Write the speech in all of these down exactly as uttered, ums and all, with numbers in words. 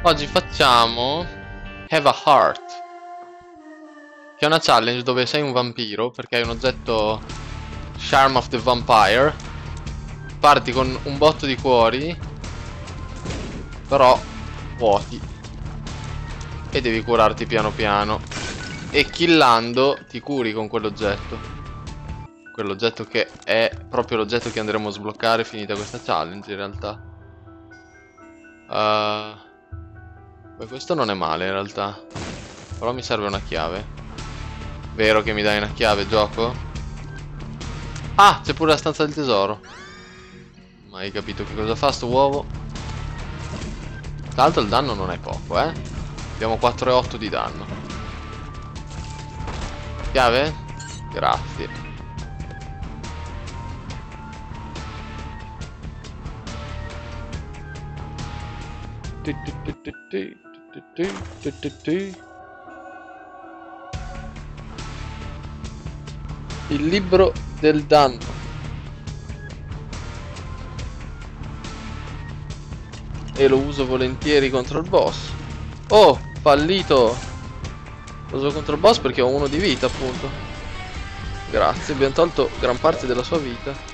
Oggi facciamo Have a Heart, che è una challenge dove sei un vampiro perché hai un oggetto Charm of the Vampire. Parti con un botto di cuori, però vuoti, e devi curarti piano piano. E killando ti curi con quell'oggetto. Quell'oggetto che è proprio l'oggetto che andremo a sbloccare finita questa challenge in realtà. Uh, beh, questo non è male in realtà. Però mi serve una chiave. Vero che mi dai una chiave, gioco? Ah, c'è pure la stanza del tesoro. Ma hai capito che cosa fa sto uovo? Tra l'altro il danno non è poco, eh. Abbiamo quattro e otto di danno. Chiave? Grazie. Il libro del danno. E lo uso volentieri contro il boss. Oh, fallito. Lo uso contro il boss perché ho uno di vita, appunto. Grazie, abbiamo tolto gran parte della sua vita.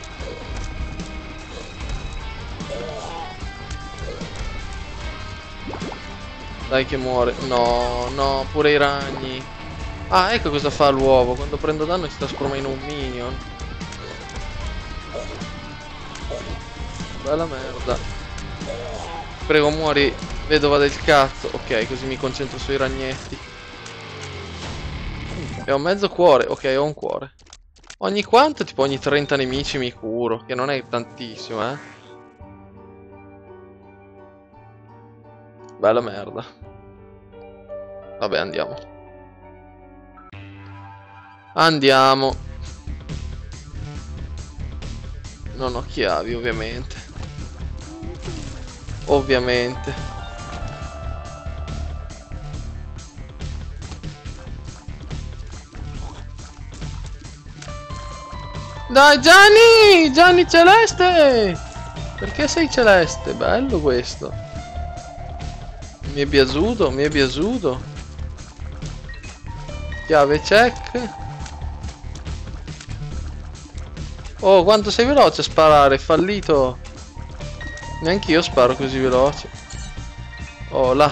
Dai che muore. No, no, pure i ragni. Ah, ecco cosa fa l'uovo. Quando prendo danno si trasforma in un minion. Bella merda. Prego, muori, vedova del cazzo. Ok, così mi concentro sui ragnetti. E ho mezzo cuore. Ok, ho un cuore. Ogni quanto, tipo ogni trenta nemici mi curo. Che non è tantissimo, eh. Bella merda. Vabbè, andiamo. Andiamo. Non ho chiavi, ovviamente. Ovviamente. Dai Gianni! Gianni Celeste! Perché sei celeste? Bello questo. Mi è piaciuto, mi è piaciuto. Chiave check. Oh, quanto sei veloce a sparare, fallito. Neanch'io sparo così veloce. Oh, là.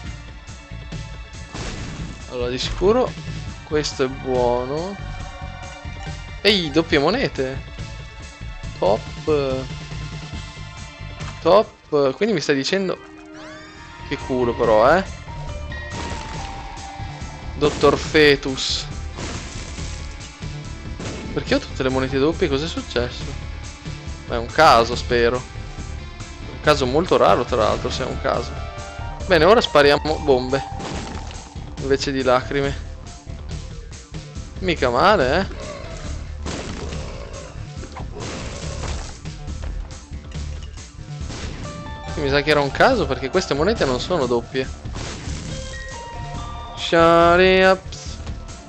Allora, di sicuro questo è buono. Ehi, doppie monete. Top. Top. Quindi mi stai dicendo... Che culo però, eh. Dottor Fetus. Perché ho tutte le monete doppie? Cos'è successo? Ma è un caso, spero. Un caso molto raro, tra l'altro, se è un caso. Bene, ora spariamo bombe invece di lacrime. Mica male, eh. Mi sa che era un caso perché queste monete non sono doppie. Shari ups.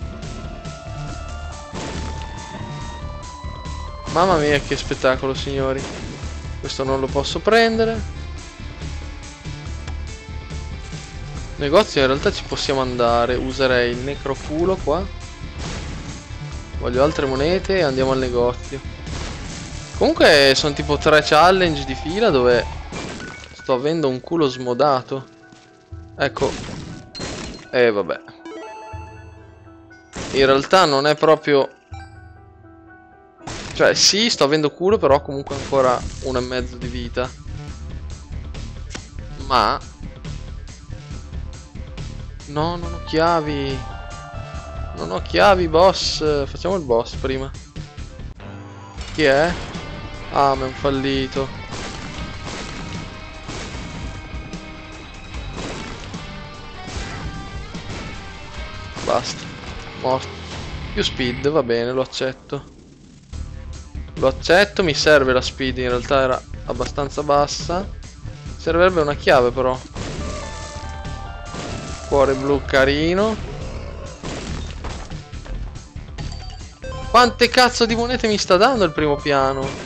Mamma mia che spettacolo, signori. Questo non lo posso prendere. Negozio in realtà ci possiamo andare. Userei il necroculo qua. Voglio altre monete e andiamo al negozio. Comunque sono tipo tre challenge di fila dove sto avendo un culo smodato. Ecco. E eh, vabbè. In realtà non è proprio... Cioè sì, sto avendo culo, però comunque ancora uno e mezzo di vita. Ma... No, non ho chiavi. Non ho chiavi, boss. Facciamo il boss prima. Chi è? Ah, ma è un fallito. Basta. Morto. Più speed, va bene, lo accetto. Lo accetto, mi serve la speed, in realtà era abbastanza bassa. Servirebbe una chiave però. Cuore blu carino. Quante cazzo di monete mi sta dando il primo piano?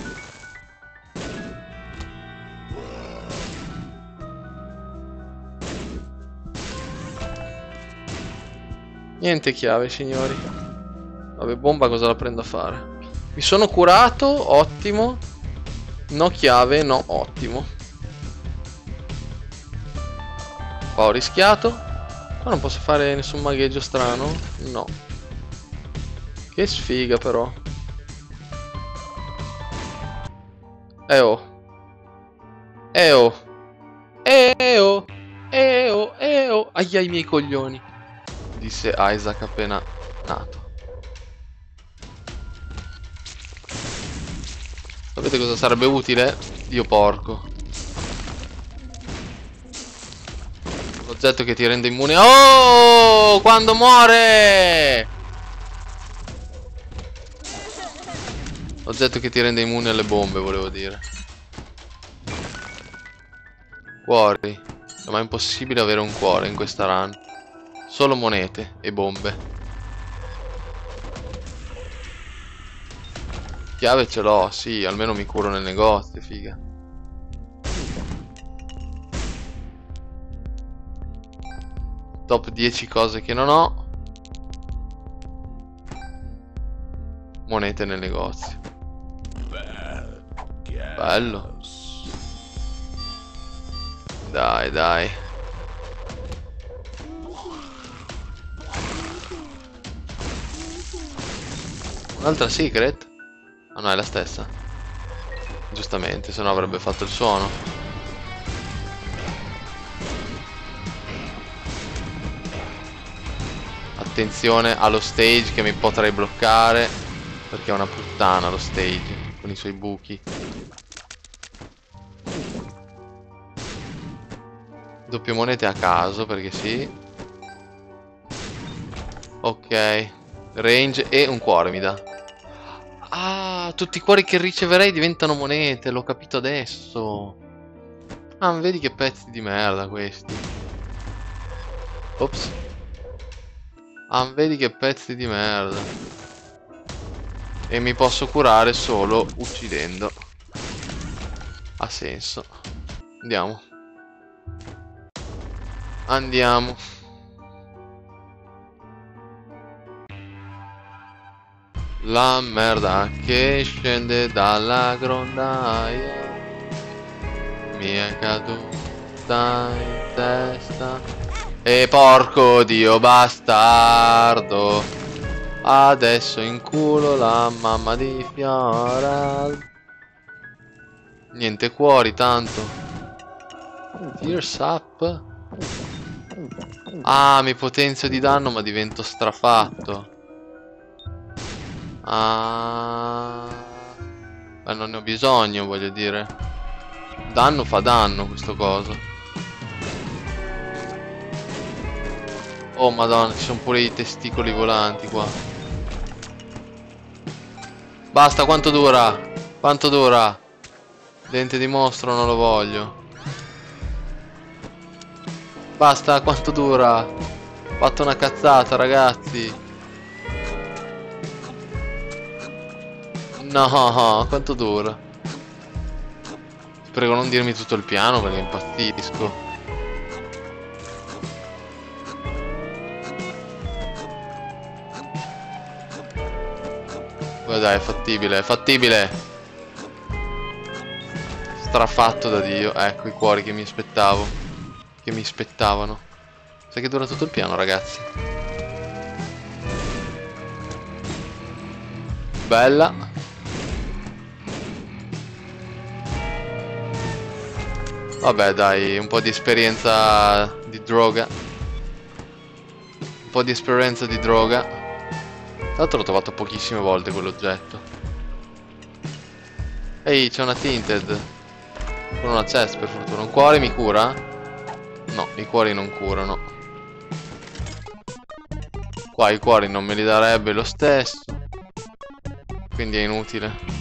Niente chiave, signori. Vabbè, bomba cosa la prendo a fare? Mi sono curato, ottimo. No chiave, no, ottimo. Qua ho rischiato. Qua non posso fare nessun magheggio strano? No. Che sfiga però. Eh oh. Eh oh. Eh oh. Eh oh. Eh oh. Aia i miei coglioni. Disse Isaac appena nato. Sapete cosa sarebbe utile? Dio porco. Un oggetto che ti rende immune. Oh! Quando muore! Oggetto che ti rende immune alle bombe, volevo dire. Cuori. Ma è impossibile avere un cuore in questa run. Solo monete e bombe. Chiave ce l'ho, sì, almeno mi curo nel negozio, figa. Top dieci cose che non ho. Monete nel negozio. Bello. Dai, dai. Un'altra secret? Ah no, è la stessa. Giustamente, se no avrebbe fatto il suono. Attenzione allo stage che mi potrei bloccare, perché è una puttana lo stage con i suoi buchi. Doppie monete a caso, perché sì. Ok. Range e un cuore mi dà. Ah, tutti i cuori che riceverei diventano monete, l'ho capito adesso. Ah, vedi che pezzi di merda questi. Ops. Ah, vedi che pezzi di merda. E mi posso curare solo uccidendo. Ha senso. Andiamo. Andiamo. La merda che scende dalla grondaia mi è caduta in testa. E porco dio bastardo, adesso inculo la mamma di Fiora. Niente cuori tanto. Tears up. Ah, mi potenzio di danno ma divento strafatto. Ah, ma non ne ho bisogno, voglio dire. Danno fa danno questo coso. Oh madonna, ci sono pure i testicoli volanti qua. Basta, quanto dura? Quanto dura? Dente di mostro non lo voglio. Basta, quanto dura? Ho fatto una cazzata, ragazzi. No, quanto dura? Ti prego non dirmi tutto il piano perché impazzisco. Dai, è fattibile, è fattibile. Strafatto da Dio. Ecco i cuori che mi aspettavo. Che mi aspettavano. Sai che dura tutto il piano, ragazzi. Bella. Vabbè dai, un po' di esperienza di droga. Un po' di esperienza di droga. Tra l'altro l'ho trovato pochissime volte quell'oggetto. Ehi, c'è una tinted. Con una chest per fortuna. Un cuore mi cura? No, i cuori non curano. Qua i cuori non me li darebbe lo stesso. Quindi è inutile.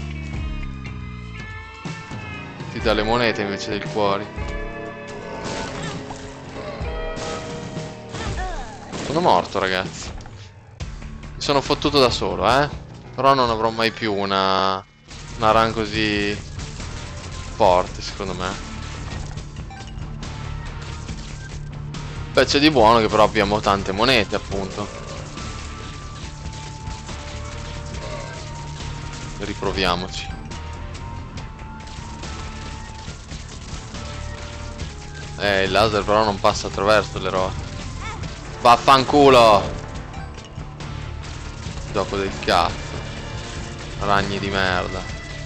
Ti dà le monete invece del cuori. Sono morto, ragazzi. Mi sono fottuto da solo, eh. Però non avrò mai più una Una run così forte, secondo me. Beh, c'è di buono che però abbiamo tante monete, appunto. Riproviamoci. Eh, il laser però non passa attraverso le rotte. Vaffanculo! Gioco del cazzo. Ragni di merda.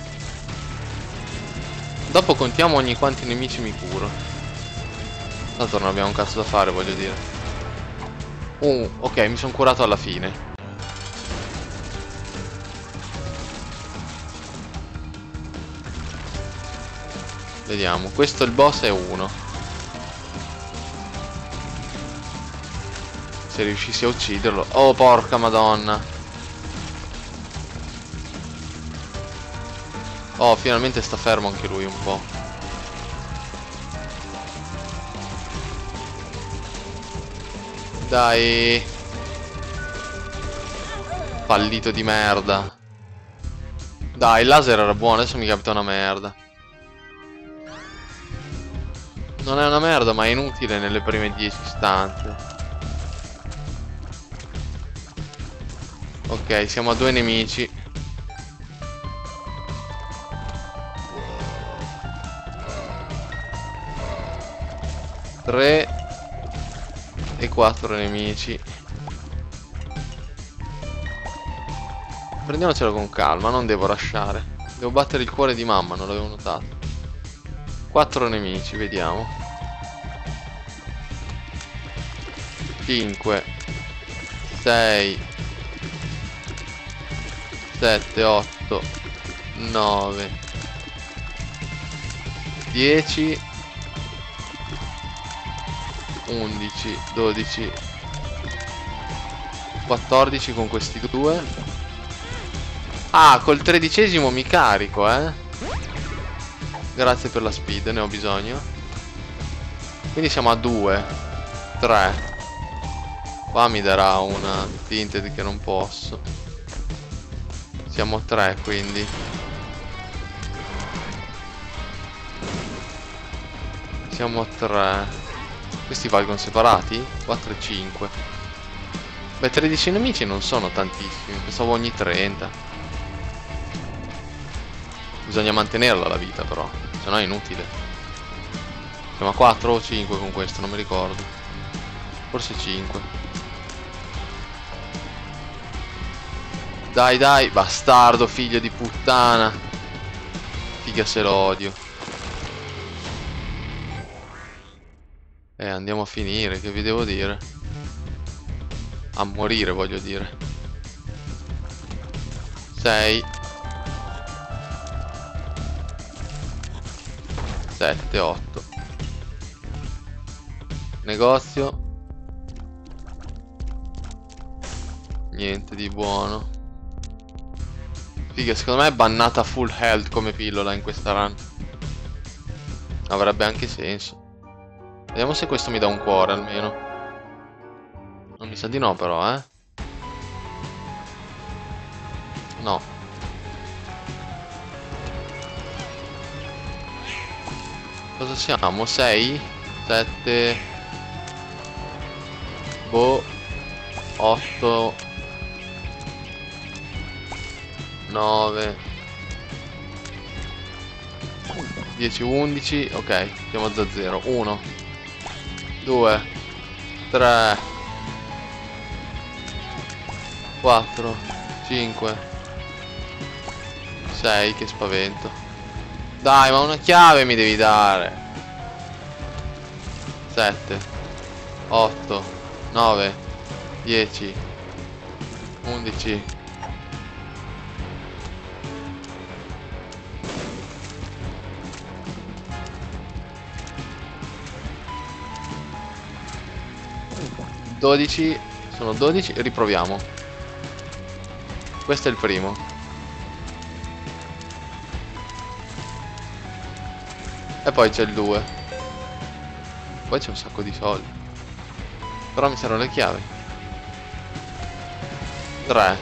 Dopo contiamo ogni quanti nemici mi curo. Tanto non abbiamo un cazzo da fare, voglio dire. Uh, ok, mi sono curato alla fine. Vediamo, questo il boss è uno. Se riuscissi a ucciderlo. Oh, porca madonna. Oh, finalmente sta fermo anche lui un po'. Dai. Fallito di merda. Dai, il laser era buono, adesso mi capita una merda. Non è una merda, ma è inutile nelle prime dieci stanze. Ok, siamo a due nemici. Tre e quattro nemici. Prendiamocelo con calma, non devo rushare. Devo battere il cuore di mamma, non l'avevo notato. Quattro nemici, vediamo. Cinque, sei, sette, otto, nove, dieci, undici, dodici, quattordici con questi due. Ah, col tredicesimo mi carico, eh. Grazie per la speed, ne ho bisogno. Quindi siamo a due, tre. Qua mi darà una tinted che non posso. Siamo a tre, quindi. Siamo a tre. Questi valgono separati? quattro e cinque. Beh, tredici nemici non sono tantissimi. Pensavo ogni trenta. Bisogna mantenerla la vita però, se no è inutile. Siamo a quattro o cinque con questo, non mi ricordo. Forse cinque. Dai dai, bastardo, figlio di puttana. Figa se lo odio. Eh, andiamo a finire, che vi devo dire? A morire, voglio dire. sei, sette, otto. Negozio. Niente di buono. Figa, secondo me è bannata full health come pillola in questa run. Avrebbe anche senso. Vediamo se questo mi dà un cuore almeno. Non mi sa di no però, eh. No. Cosa siamo? sei? sette? Boh. otto? nove? dieci, undici? Ok, siamo a zero. uno, due, tre, quattro, cinque, sei, che spavento. Dai, ma una chiave mi devi dare. sette, otto, nove, dieci, undici. dodici, sono dodici, riproviamo. Questo è il primo. E poi c'è il due. Poi c'è un sacco di soldi. Però mi servono le chiavi. tre,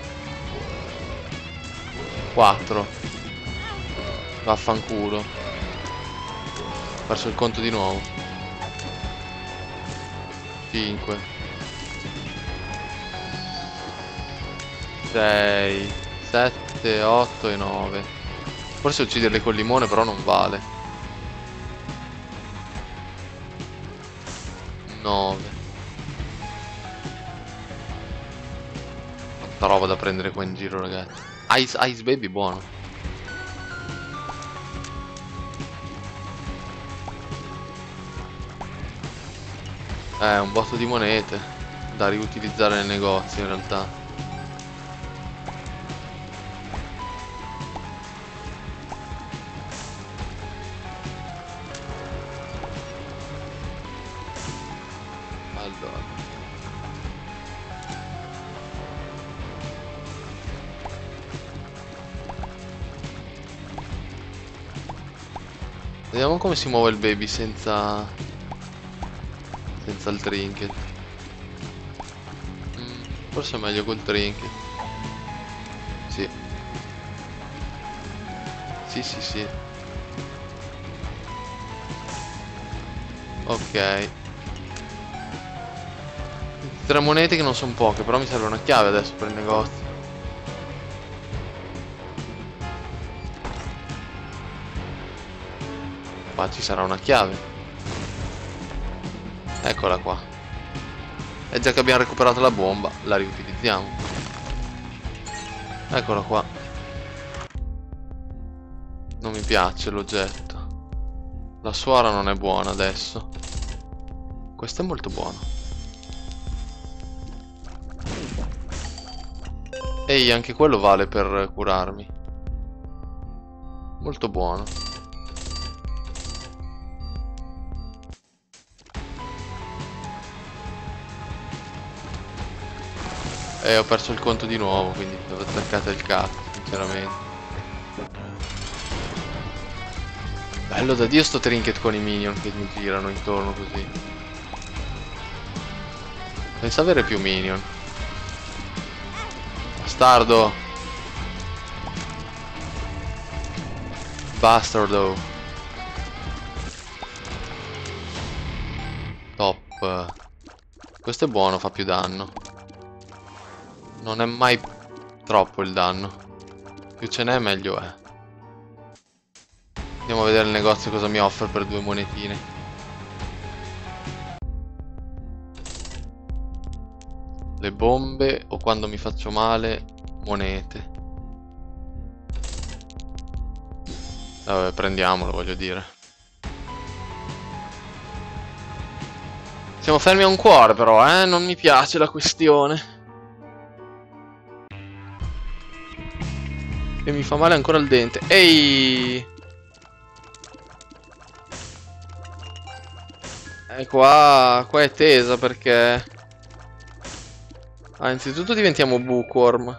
quattro. Vaffanculo. Ho perso il conto di nuovo. cinque, sei, sette, sette, otto e nove. Forse ucciderle col limone però non vale. nove. Tanta roba da prendere qua in giro, ragazzi. Ice, Ice Baby buono. Eh, un botto di monete da riutilizzare nel negozio in realtà. Allora, vediamo come si muove il baby senza senza il trinket. Mm, forse è meglio col trinket. Sì. Sì, sì, sì. Ok. Tre monete che non sono poche, però mi serve una chiave adesso per il negozio. Qua ci sarà una chiave. Eccola qua. E già che abbiamo recuperato la bomba, la riutilizziamo. Eccola qua. Non mi piace l'oggetto. La suora non è buona adesso. Questo è molto buono. Ehi, anche quello vale per curarmi. Molto buono. E ho perso il conto di nuovo, quindi devo attaccare il cazzo, sinceramente. Bello da Dio sto trinket con i minion che mi girano intorno così. Penso avere più minion. Bastardo. Bastardo. Top. Questo è buono, fa più danno. Non è mai troppo il danno. Più ce n'è meglio è. Andiamo a vedere il negozio cosa mi offre per due monetine. Le bombe o quando mi faccio male monete. Vabbè, prendiamolo, voglio dire. Siamo fermi a un cuore però, eh? Non mi piace la questione. E mi fa male ancora il dente. Ehi! E qua, qua è tesa perché... Ah, innanzitutto diventiamo bookworm.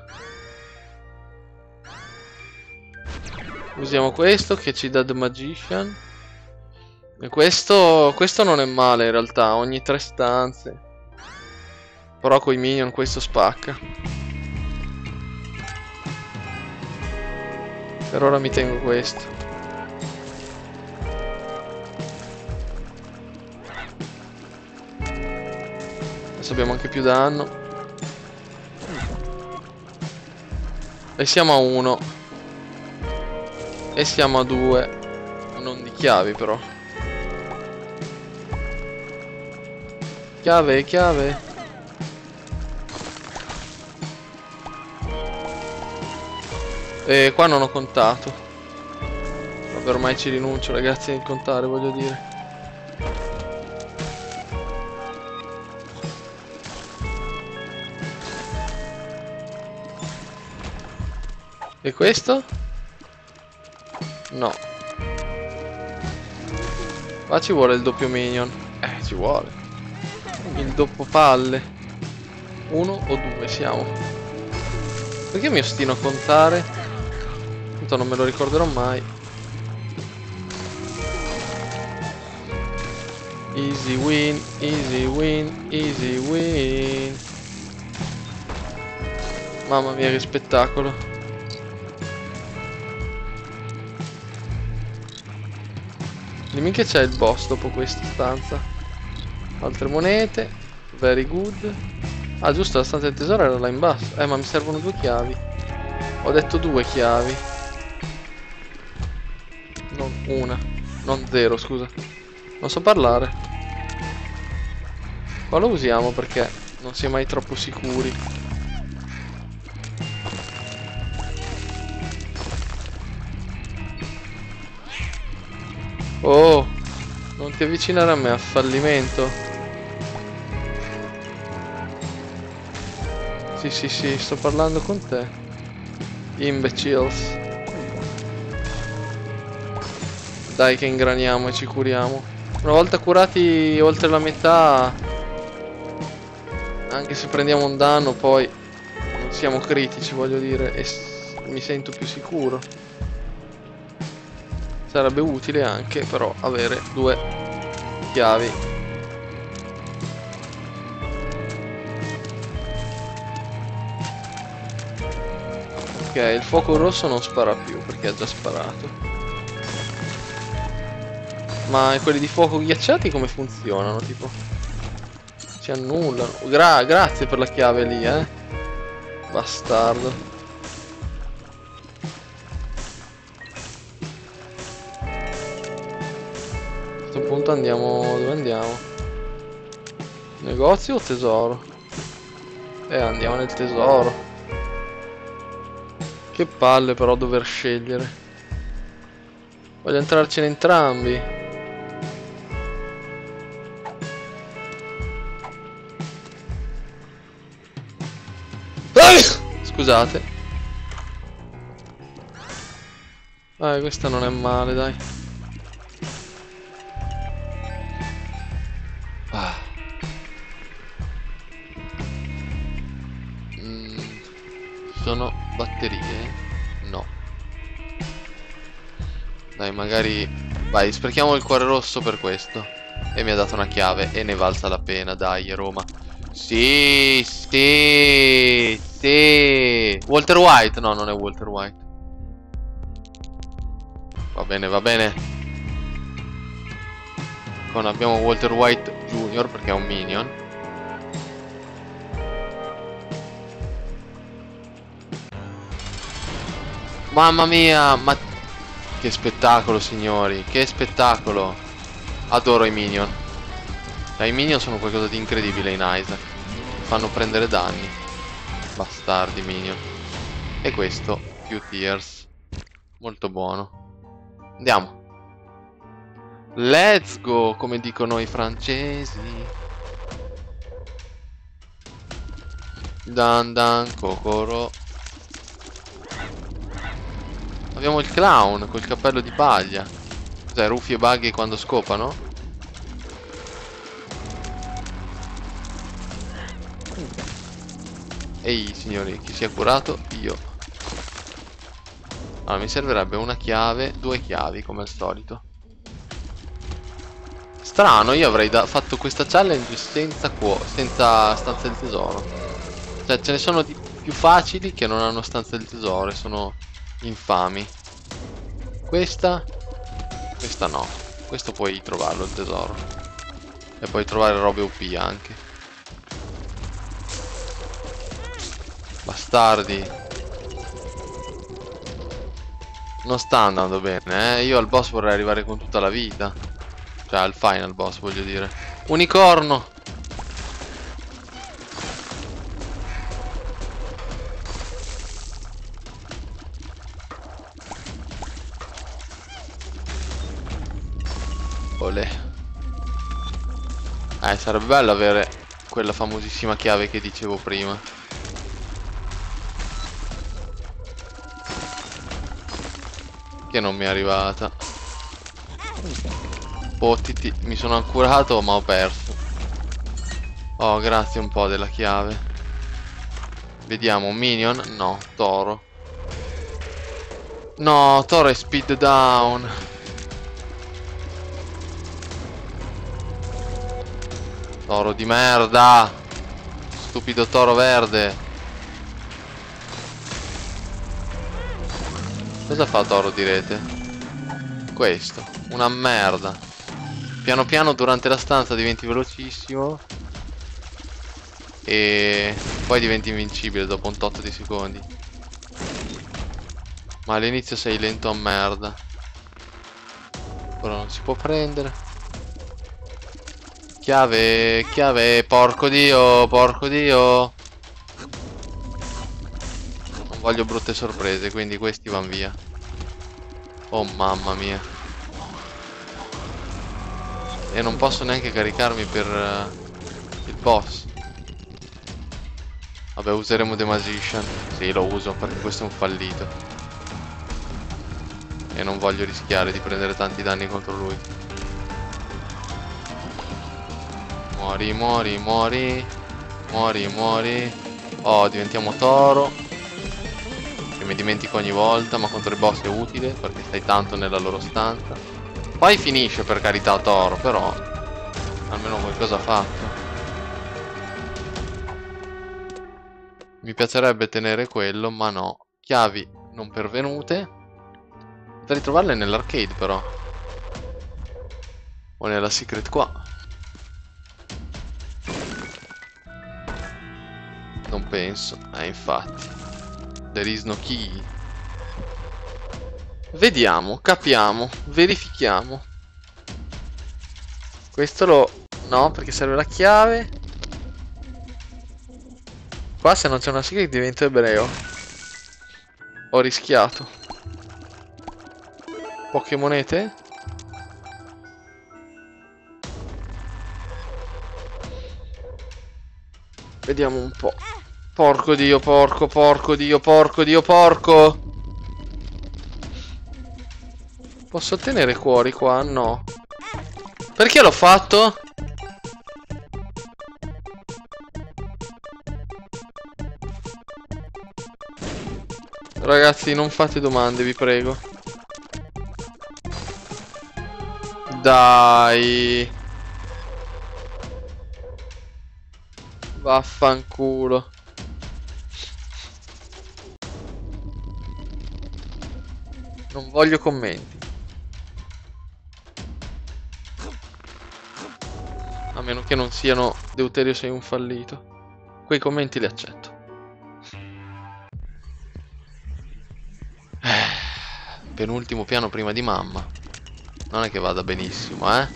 Usiamo questo che ci dà The Magician. E questo, questo non è male in realtà, ogni tre stanze. Però coi minion questo spacca. Per ora mi tengo questo. Adesso abbiamo anche più danno. E siamo a uno. E siamo a due. Non di chiavi però. Chiave, chiave. E qua non ho contato. Vabbè, ormai ci rinuncio ragazzi a contare, voglio dire. E questo? No. Qua ci vuole il doppio minion. Eh, ci vuole. Il doppio palle. Uno o due siamo. Perché mi ostino a contare? Tanto non me lo ricorderò mai. Easy win, easy win, easy win. Mamma mia che spettacolo. Dimmi che c'è il boss dopo questa stanza. Altre monete. Very good. Ah giusto, la stanza del tesoro era là in basso. Eh ma mi servono due chiavi. Ho detto due chiavi. Non una. Non zero, scusa. Non so parlare. Qua lo usiamo perché non si è mai troppo sicuri. Oh, non ti avvicinare a me, a fallimento. Sì, sì, sì, sto parlando con te. Imbeciles. Dai che ingraniamo e ci curiamo. Una volta curati oltre la metà, anche se prendiamo un danno, poi non siamo critici, voglio dire, e mi sento più sicuro. Sarebbe utile anche però avere due chiavi. Ok, il fuoco rosso non spara più perché ha già sparato. Ma quelli di fuoco ghiacciati come funzionano? Tipo, si annullano. Gra grazie per la chiave lì, eh. Bastardo. A questo punto andiamo... dove andiamo? Negozio o tesoro? Eh, andiamo nel tesoro. Che palle però dover scegliere. Voglio entrarcene entrambi. Scusate. Dai, questa non è male, dai. Ah. Mm, ci sono batterie? No. Dai, magari... Vai, sprechiamo il cuore rosso per questo. E mi ha dato una chiave e ne valsa la pena, dai, Roma. Sì, sì, sì. Walter White? No, non è Walter White. Va bene, va bene. Non abbiamo Walter White Junior perché è un minion. Mamma mia, ma... Che spettacolo, signori. Che spettacolo. Adoro i minion. I minion sono qualcosa di incredibile in Isaac. Fanno prendere danni. Bastardi minion. E questo, più tears. Molto buono. Andiamo. Let's go, come dicono i francesi. Dan dan cocoro. Abbiamo il clown col cappello di paglia. Cos'è, Rufy e Buggy quando scopano? Ehi signori, chi si è curato? Io. Allora mi servirebbe una chiave, due chiavi come al solito. Strano, io avrei fatto questa challenge senza, senza stanza del tesoro. Cioè ce ne sono di più facili che non hanno stanza del tesoro e sono infami. Questa, questa no. Questo puoi trovarlo il tesoro. E puoi trovare robe O P anche. Bastardi. Non sta andando bene, eh. Io al boss vorrei arrivare con tutta la vita. Cioè al final boss, voglio dire. Unicorno. Olè. Eh, sarebbe bello avere quella famosissima chiave che dicevo prima. Che non mi è arrivata. Pottiti, mi sono curato ma ho perso. Oh, grazie un po' della chiave. Vediamo, minion? No, toro. No, toro è speed down. Toro di merda. Stupido toro verde. Cosa fa toro direte? Questo, una merda. Piano piano durante la stanza diventi velocissimo e poi diventi invincibile dopo un tot di secondi. Ma all'inizio sei lento a merda. Ora non si può prendere. Chiave, chiave, porco dio, porco dio. Non voglio brutte sorprese, quindi questi vanno via. Oh mamma mia. E non posso neanche caricarmi per uh, il boss. Vabbè, useremo The Magician. Sì, lo uso perché questo è un fallito. E non voglio rischiare di prendere tanti danni contro lui. Muori, muori, muori. Muori, muori. Oh, diventiamo toro. Che mi dimentico ogni volta, ma contro i boss è utile perché stai tanto nella loro stanza. Poi finisce, per carità, toro, però almeno qualcosa ha fatto. Mi piacerebbe tenere quello, ma no. Chiavi non pervenute. Potrei trovarle nell'arcade, però. O nella secret qua. Non penso. Eh, infatti. There is no key. Vediamo, capiamo, verifichiamo. Questo lo... no, perché serve la chiave. Qua se non c'è una secret divento ebreo. Ho rischiato. Poche monete? Vediamo un po'. Porco dio, porco, porco dio, porco dio, porco. Posso ottenere cuori qua? No. Perché l'ho fatto? Ragazzi, non fate domande, vi prego. Dai. Vaffanculo. Non voglio commenti. A meno che non siano Deuterio sei un fallito. Quei commenti li accetto. Penultimo piano prima di mamma. Non è che vada benissimo, eh?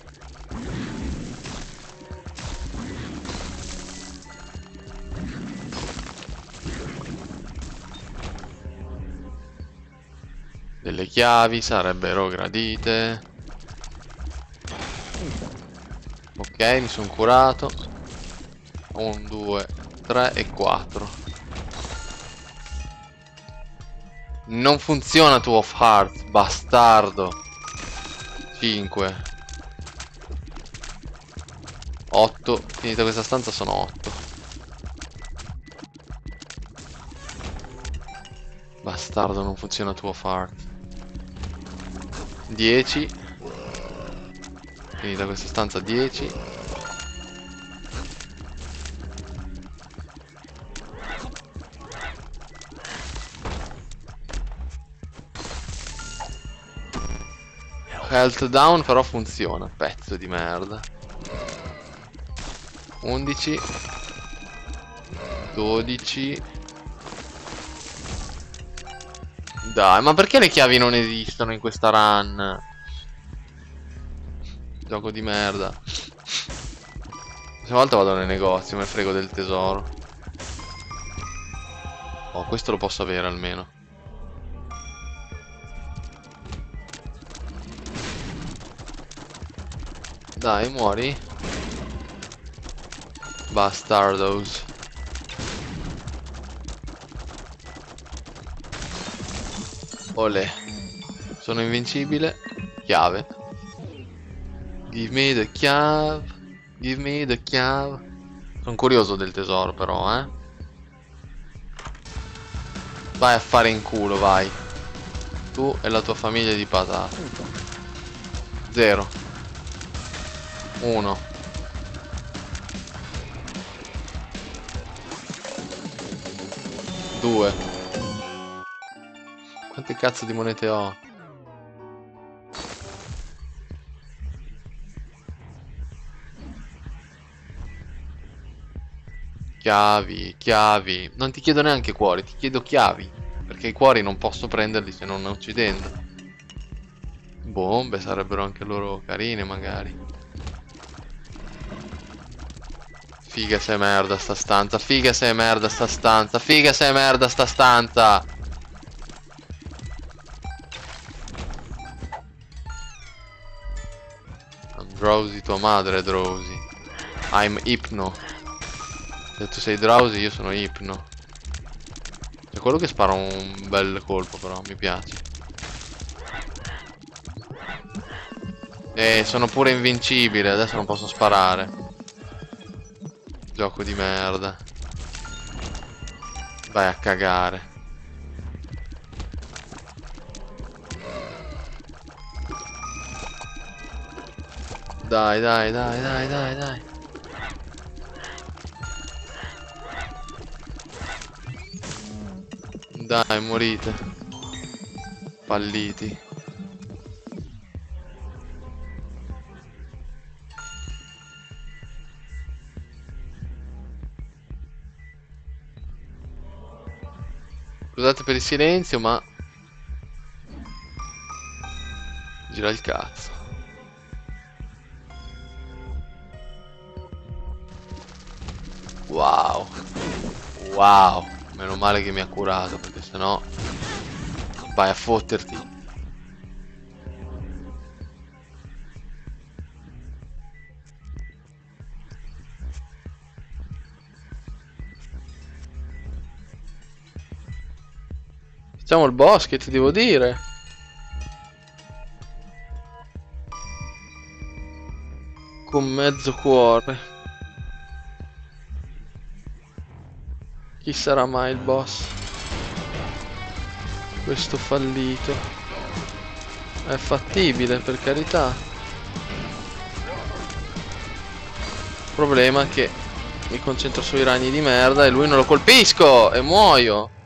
Delle chiavi sarebbero gradite. Ok, mi sono curato. uno, due, tre e quattro. Non funziona Two of Hearts, bastardo. cinque. otto. Finita questa stanza sono otto. Bastardo, non funziona Two of Hearts. dieci. Finita questa stanza dieci. Health down però funziona. Pezzo di merda. undici. dodici. Dai, ma perché le chiavi non esistono in questa run? Gioco di merda. La prossima volta vado nei negozi, me ne frego del tesoro. Oh, questo lo posso avere almeno. Dai, muori. Bastardos. Olè. Sono invincibile. Chiave. Give me the chiave. Give me the chiave. Sono curioso del tesoro però, eh. Vai a fare in culo, vai. Tu e la tua famiglia di patate. Zero. Uno. Due. Quante cazzo di monete ho? Chiavi, chiavi. Non ti chiedo neanche cuori, ti chiedo chiavi. Perché i cuori non posso prenderli se non uccidendo. Bombe sarebbero anche loro carine magari. Figa se merda sta stanza. Figa se merda sta stanza. Figa se merda sta stanza. I'm drowsy, tua madre è drowsy. I'm Hypno. Se tu sei drowsy io sono Hypno. C'è quello che spara un bel colpo però, mi piace. E sono pure invincibile, adesso non posso sparare. Gioco di merda. Vai a cagare. Dai, dai, dai, dai, dai, dai. Dai, morite. Falliti. Scusate per il silenzio, ma gira il cazzo. Wow. Wow. Meno male che mi ha curato, perché sennò vai a fotterti. Facciamo il boss, che ti devo dire? Con mezzo cuore. Chi sarà mai il boss? Questo fallito. È fattibile, per carità. Il problema è che mi concentro sui ragni di merda e lui non lo colpisco e muoio.